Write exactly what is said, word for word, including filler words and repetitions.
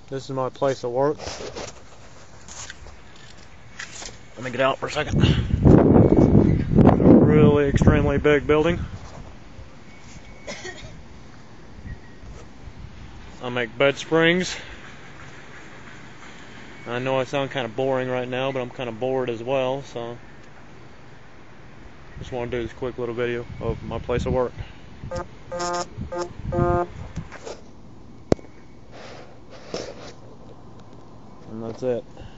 This is my place of work. Let me get out for a second. A really extremely big building. I make bed springs. I know I sound kind of boring right now, but I'm kind of bored as well, so just want to do this quick little video of my place of work. And that's it.